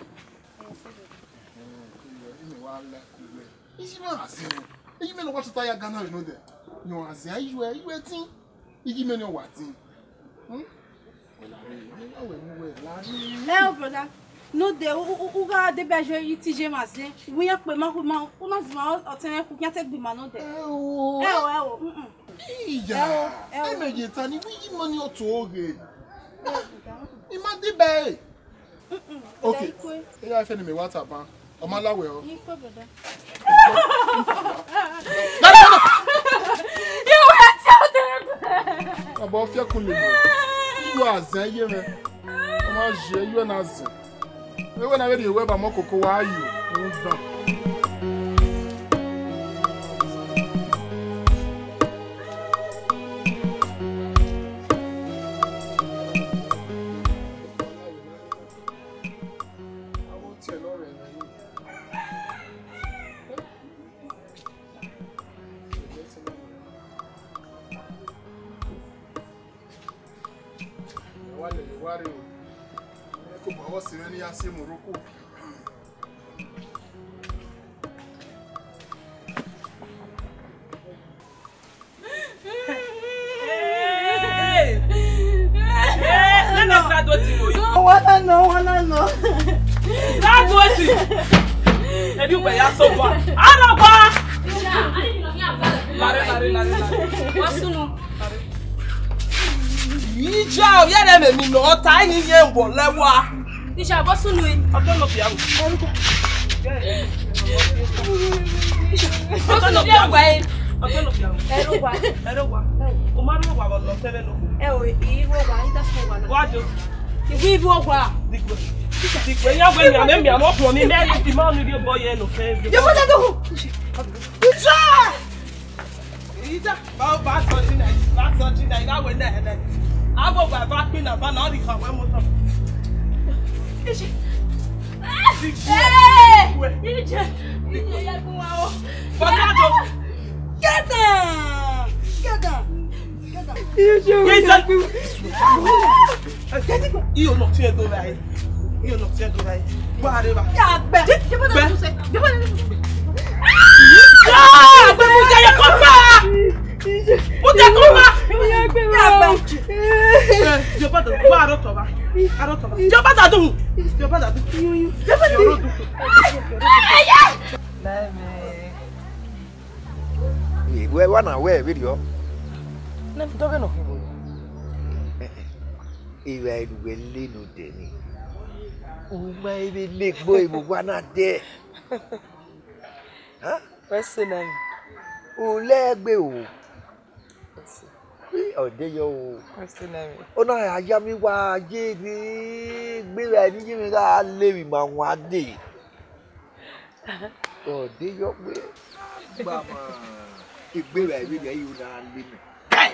ele não olha, isso não é assim. Ele não gosta de estar ganhando, não é? Não é assim. Aí, ele é assim. Ele não é assim. Hum? Léo, brother. No de o ga de bejo yi T J Masin. We yan pe ma ko ma o na zima o ten ku yan te gbe ma no de. E o e o. Iya. E me je tani wi money o to oge. I ma de be. Okay. E ya fe ni me WhatsApp an. O ma lawe o. Yi ko brother. You went out there. Abo fi kun le mo. You azan ye me. O ma je you na azan. We when I ready we ba mo koko wa ayo. O gba. Assim, Morocco. Wanna know, wanna know. That's what it. And you pay us so far. I don't want. Lare, lare, lare, lare. What's no? Ija, ya na me mi no tiny yen bo lewa. Ija, what's no? I don't know piano. I don't know piano. I don't know piano. Ero wa. Ero wa. O ma no wa lo tele no. E o i ro wa, ida so wa. Wa jo. Iwi bi o wa. Digwe. Digwe ya gbe mi ame mi amo po mi me di ma nu di boy yen no fe. Ye mo da do. Ija! Ija, ba ba so ji na, ba so ji na, ida we na he na. Abo gba ba pin na ba na ri kan we mo so. Ija. Eh! Ija. Ija ya gun wa o. Bọ́lá jọ. Get down! Get down! Get down! Ija. Iyo no ti e do báyìí. Iyo no ti e do báyìí. Gba re ba. Ya gbe. Je bo da tu se. Je bo da tu se. Ah! Gbe mo je ye ko pa. Mo je ko pa. Ya gbe wa. Eh, je ba do gba ro to ba. Aro to ba. Je ba da dun. Je ba da dun. Je ba ro dun. We wana we video. Na doge no kibo. Iwe iwe le no de ni. O ma ibe le gbo ibo wana de. Ha? Personally. O le gbe o. O de yo o. Personally. O na aya mi wa je ni gbe ra ni je mi ga le mi ma wa de. O de yo gbe. Mama. Igbe ra ibe yi o na le mi.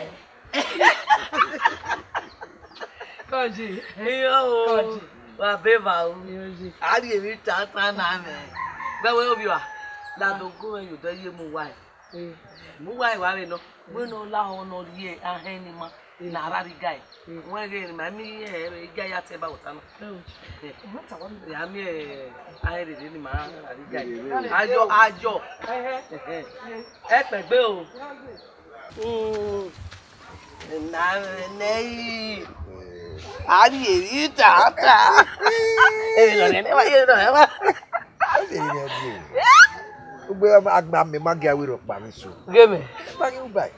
Koji. Yo. Wa beba o. Ari mi ta ta na me. Gbe we obi wa. Da do go you do ye mu wa. Eh. Mu wa wa re no. We no la ho no ye ahen ni ma. Na rari guy. We ge ni ma mi e ga ya te ba uta no. Eh. Ya mi e ahen re ni ma rari guy. Ajo ajo. Eh eh. E pe gbe o. Mm. Na nei. Ari eri ta ta. Eri lo ne wa eri lo ne wa. Eri ne bi. Ugbe agba mi ma ga wiro pa mi so. Geme. Ma ki ubai.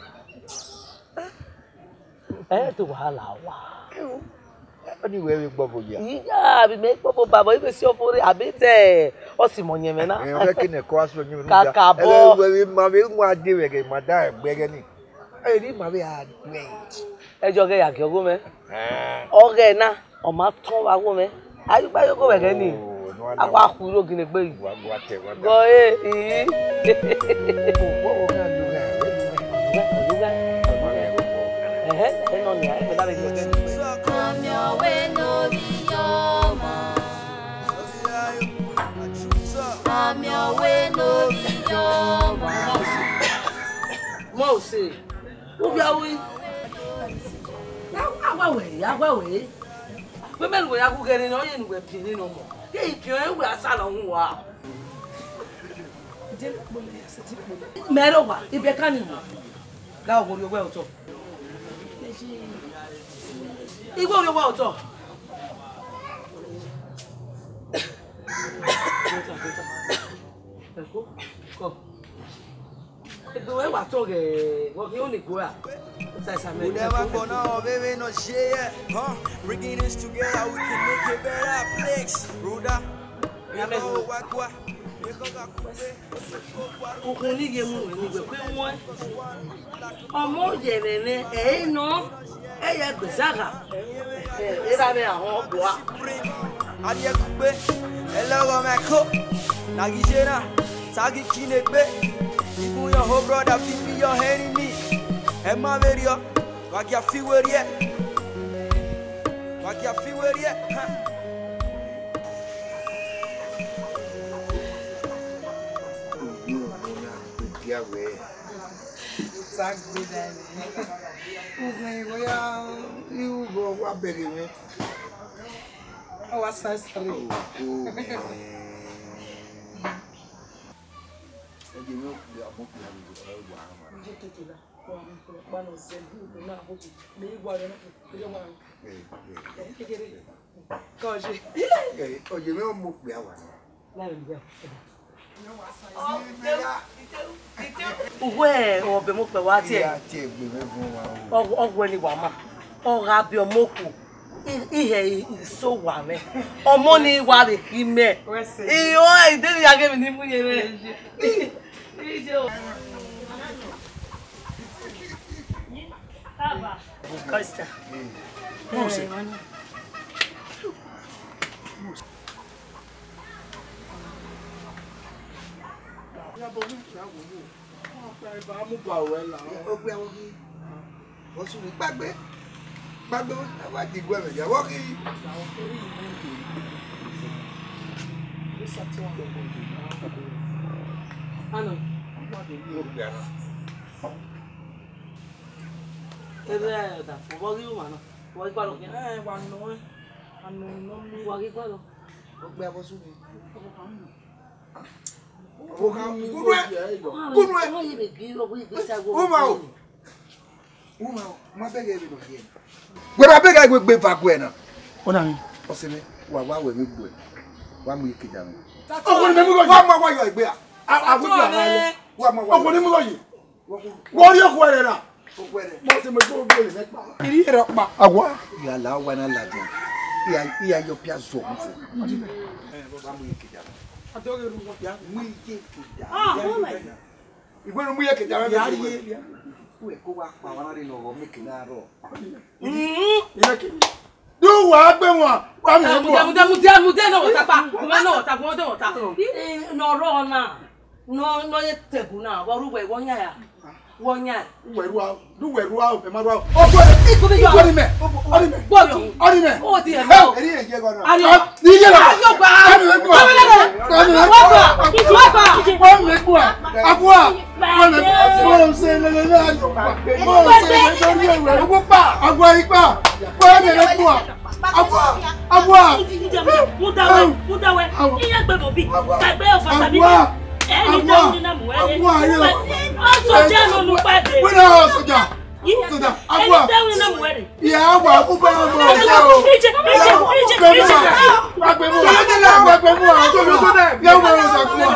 Eh to wahala wa. Oni we we gbo boja. Iya bi me gbo bo baba ibe si ofore abi te. O si mo yen me na. Eh o ke ne ko aso yin mi. Kakabo. We ma we nwa de we ge ma da egbe ni. Eri ma we a gbe. Ejo ge ya ki ogo me. Eh. Oge na o ma ton wa wo me. Ayu gba yo ko we ge ni. Akwa ku ro gine gbe yi. Wa gwa te wa. Go e yi. Wo wo ga lu ga. Lu ga. Eh eh no ni ai me da be ge. I'm your way no be your man. I'm your way no be your man. Mo se. Wo bi awi. Agwa we, agwa we. We men we agu gere no ye nwe pin no mo. Ye pin e we asala hu wa. Mero wa, ibe kan ni mo. Ga ogo ri owe oto. Igbo ri owe oto. Ko. Ko. Do we wa to ge, wo ki o ni go a. We never gonna baby no share, huh? Bringing this together, we can make a better place. Ruda, Niko Wakwa, Niko Gakwe. Okun ni ge mu ni gbe pe won. Omo yere ni e no, e ye gbesaka. E ra be awon ogbo a. Adie Kugbe, Elogo Meko, Nagijena, Sagi Kinegbe. Even your whole brother, be your enemy. Emma Verio, Wakia Fiwerie, Wakia Fiwerie, You go what begging me. Oh, what's that story? Oye, me mo pe awa. Uwe obe mo pe wa ti e. Ti e gbe me fun wa. Ogwe ni wa ma. Ora bi omoku. Ihe so wa me. Omo ni wa re ki me. Iyo e de ni age mi ni mu ye me. Ijo. Aba. Costa. Mose. Ya bo mi ya wo wo. Pa ba mu ba we la. O gbe awon ki. Wo su ni gbagbe. Gbagbe wa di gwe me ya wo ki. Ano. Mo gbe ana. Ebe da fo wo ri o ma na. Wo gba lo. Eh, wa no e. Anu no mi. Wo ri gba lo. O gbe abo su ni. O ka kudu e. Kudu e. Wo ye be bi lo bi bi sa go. O ma o. O ma o. Ma bege bi no ye. Gbe bege gbe gbe fa gbe na. O na mi. O se mi wa wa we mi gbe. Wa mu ikeja mi. O ni mi go. Wa ma wa yo igbe a. Awu ti ara. Wa ma wa. O ni mi go yi. Wo ri oku ere na. O kwere. Mo se mo go gbe le pa. Iri ere pa. Agwa. Ya la wa na la din. Ya ya yo pia zo mu fu. Eh, wa mu ikeja mi. Adoge ru mo pia. Mu ikeja. Ah, oh my. Igbe ru mu ikeja mi. Ya ri. We ko wa pa wa na ri no ro mi kina ro. Ina ki. Du wa gbe won. Wa mi Mu gbo. mu mu mu mu de no ta pa. Mu no ta mo de ta. No ro na. No no ye tebu na. Wo ru we wo nya ya. Wo nya. Weru a. Du weru a o pe ma ru a. O gbo iko bi yo. Ori me. Ori me. Gbo yo. Ori me. O ti e mo. Eri e je go na. Ari. Ni je la. Ari o gba. Ari me gbo. Ari me gbo. Ari me gbo. Ari me gbo. Agwa. Ari me gbo. Mo se le le na yo pa. Mo se le do ni ewe. Agwa pa. Agwa ipa. Mo le le gbo. Agwa. Agwa. Mu dawe, mu dawe. Iye gbe mo bi. Gbe o fa sabi. Ẹni tó ń dín náà mú ẹ. Agwa ayo. Ó sọjá ló nu pàdé. We na soja. Suda, agua. Iya, agua, aku pengen mau. Ije, ije, ije, ije. Agbe mu. Agbe mu. Ya mo mo sa ku.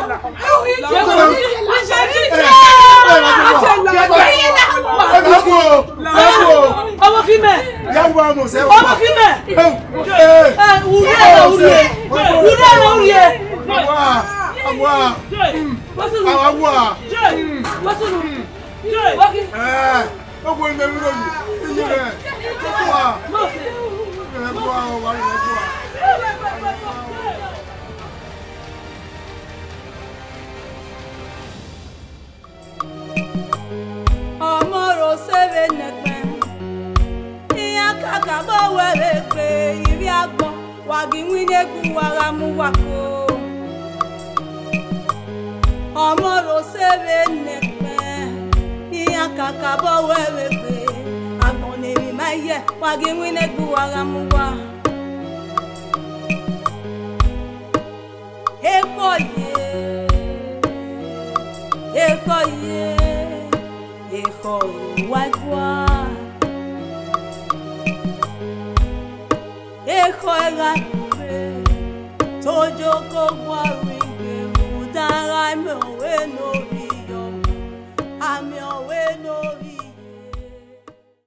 Ọmọ fi mẹ. Ya mo mo se. Ọmọ fi mẹ. Eh, wuri na wuri. Wuri na wuri. Agua. Agua. Wasu. Agua. Wasu. Waki. Eh. Ogo ni mi lo ni. Ni re. Agua. Mo se. Agua, wa ni agua. Amoro seve nekpe iya kaka bo were pe iri agbon wagi nwine gu wara mu wako Amoro seve nekpe iya kaka bo were pe agbon eri maye wagi nwine gu wara mu wa Ekoye Ekoye Eko wagwa Eko egakwe Tojo ko gwari